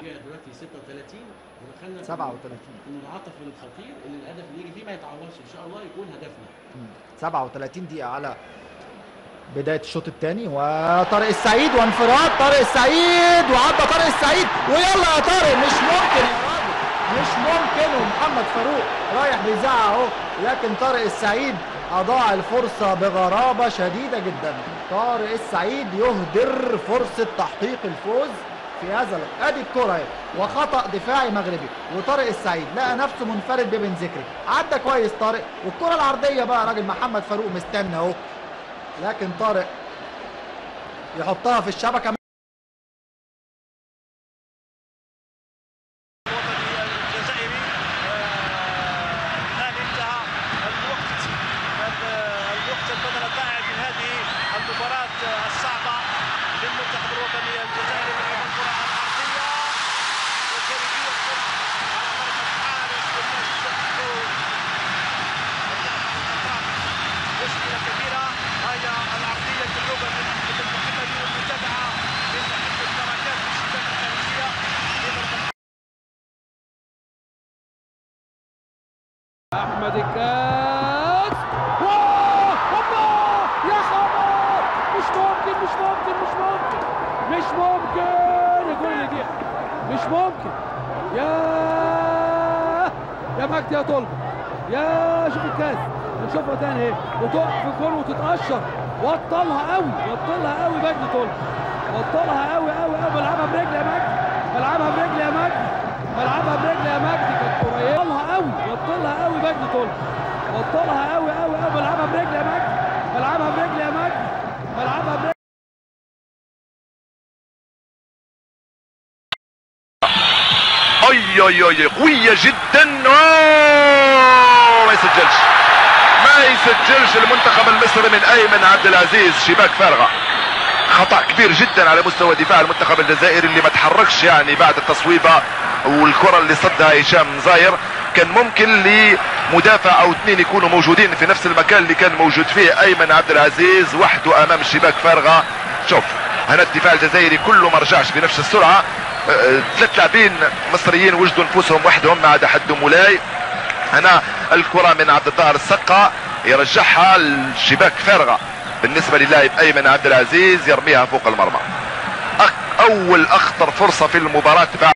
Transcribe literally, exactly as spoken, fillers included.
الدقيقه دلوقتي ستة وثلاثين ودخلنا سبعة وثلاثين في المنعطف الخطير اللي الهدف اللي يجي فيه ما يتعوضش ان شاء الله يكون هدفنا. سبعة وثلاثين دقيقة على بداية الشوط الثاني، وطارق السعيد وانفراد طارق السعيد وعدى طارق السعيد ويلا يا طارق، مش ممكن يا راجل مش ممكن، ومحمد فاروق رايح بيزعق اهو، لكن طارق السعيد اضاع الفرصة بغرابة شديدة جدا. طارق السعيد يهدر فرصة تحقيق الفوز في هذا اللقاء. ادي الكرة اهي وخطأ دفاعي مغربي، وطارق السعيد لقى نفسه منفرد ببن ذكري، عدى كويس طارق، والكرة العرضية بقى راجل محمد فاروق مستنى اهو، لكن طارق يحطها في الشبكة. احمد الكاس، واه هوبا يا خبر، مش ممكن مش ممكن مش ممكن مش ممكن الجول اللي جه مش ممكن. يا يا مجدي يا طلبه، يا شوف الكاس نشوفها تاني اهي، وتقف في الجول وتتقشر، وطلها قوي وطلها قوي مجدي طلبه، وطلها قوي قوي قوي، بلعبها برجلي يا مجدي، بلعبها برجلي يا مجدي، بلعبها برجلي يا مجدي، كانت قريبه، وطلها قوي وطلها قوي مجدي طلبه، وطلها قوي قوي قوي، بلعبها برجلي يا مجدي، بلعبها برجلي يا مجدي، بلعبها برجلي. اي اي اي قوية جدا، ما يسجلش ما يسجلش المنتخب المصري من ايمن عبد العزيز، شباك فارغة، خطأ كبير جدا على مستوى دفاع المنتخب الجزائري اللي ما تحركش يعني بعد التصويبة والكرة اللي صدها هشام زاير. كان ممكن لمدافع او اثنين يكونوا موجودين في نفس المكان اللي كان موجود فيه ايمن عبد العزيز وحده امام الشباك فارغة. شوف هنا الدفاع الجزائري كله ما رجعش بنفس السرعة، ثلاث لاعبين مصريين وجدوا نفوسهم وحدهم ما عدا حد مولاي. هنا الكرة من عبد الظاهر السقا يرجعها الشباك فارغة بالنسبة للاعب ايمن عبد العزيز، يرميها فوق المرمى. اول اخطر فرصة في المباراة بعد